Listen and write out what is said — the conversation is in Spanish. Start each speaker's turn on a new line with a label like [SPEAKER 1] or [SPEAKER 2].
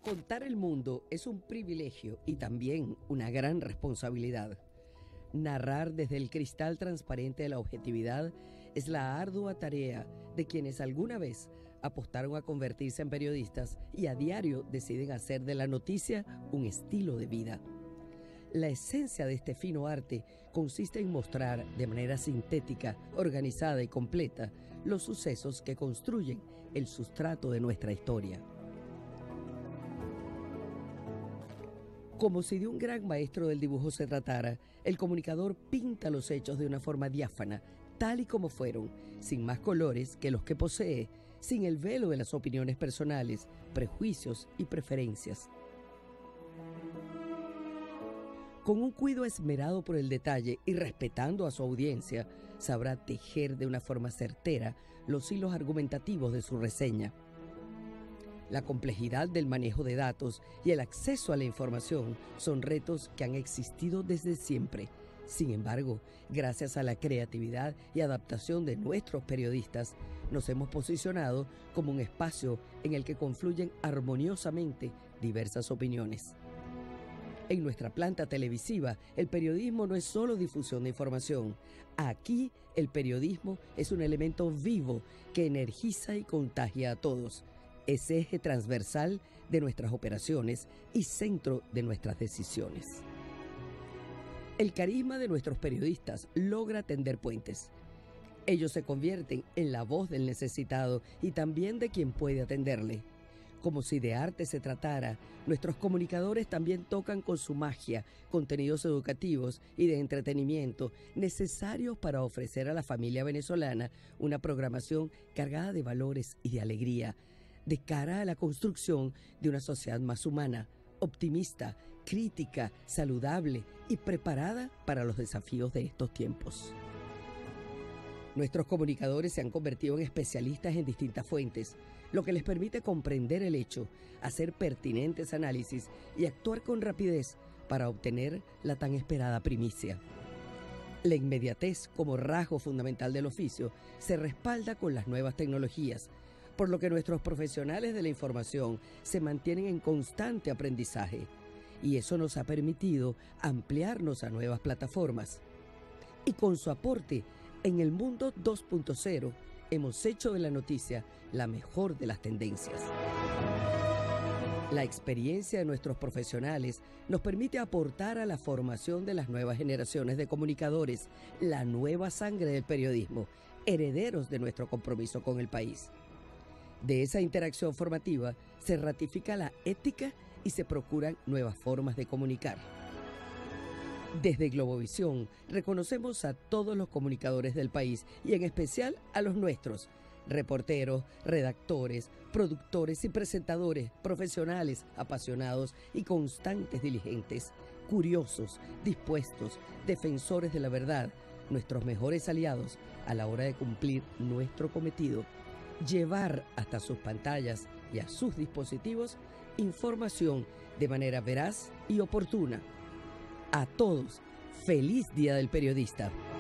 [SPEAKER 1] Contar el mundo es un privilegio y también una gran responsabilidad. Narrar desde el cristal transparente de la objetividad es la ardua tarea de quienes alguna vez apostaron a convertirse en periodistas y a diario deciden hacer de la noticia un estilo de vida. La esencia de este fino arte consiste en mostrar de manera sintética, organizada y completa los sucesos que construyen el sustrato de nuestra historia. Como si de un gran maestro del dibujo se tratara, el comunicador pinta los hechos de una forma diáfana, tal y como fueron, sin más colores que los que posee, sin el velo de las opiniones personales, prejuicios y preferencias. Con un cuidado esmerado por el detalle y respetando a su audiencia, sabrá tejer de una forma certera los hilos argumentativos de su reseña. La complejidad del manejo de datos y el acceso a la información son retos que han existido desde siempre. Sin embargo, gracias a la creatividad y adaptación de nuestros periodistas, nos hemos posicionado como un espacio en el que confluyen armoniosamente diversas opiniones. En nuestra planta televisiva, el periodismo no es solo difusión de información. Aquí, el periodismo es un elemento vivo que energiza y contagia a todos. Es eje transversal de nuestras operaciones y centro de nuestras decisiones. El carisma de nuestros periodistas logra tender puentes. Ellos se convierten en la voz del necesitado y también de quien puede atenderle. Como si de arte se tratara, nuestros comunicadores también tocan con su magia contenidos educativos y de entretenimiento necesarios para ofrecer a la familia venezolana una programación cargada de valores y de alegría, de cara a la construcción de una sociedad más humana, optimista, crítica, saludable y preparada para los desafíos de estos tiempos. Nuestros comunicadores se han convertido en especialistas en distintas fuentes, lo que les permite comprender el hecho, hacer pertinentes análisis y actuar con rapidez para obtener la tan esperada primicia. La inmediatez como rasgo fundamental del oficio se respalda con las nuevas tecnologías, por lo que nuestros profesionales de la información se mantienen en constante aprendizaje, y eso nos ha permitido ampliarnos a nuevas plataformas. Y con su aporte en el mundo 2.0, hemos hecho de la noticia la mejor de las tendencias. La experiencia de nuestros profesionales nos permite aportar a la formación de las nuevas generaciones de comunicadores, la nueva sangre del periodismo, herederos de nuestro compromiso con el país. De esa interacción formativa se ratifica la ética y se procuran nuevas formas de comunicar. Desde Globovisión reconocemos a todos los comunicadores del país y en especial a los nuestros, reporteros, redactores, productores y presentadores, profesionales, apasionados y constantes diligentes, curiosos, dispuestos, defensores de la verdad, nuestros mejores aliados a la hora de cumplir nuestro cometido: llevar hasta sus pantallas y a sus dispositivos información de manera veraz y oportuna. A todos, feliz Día del Periodista.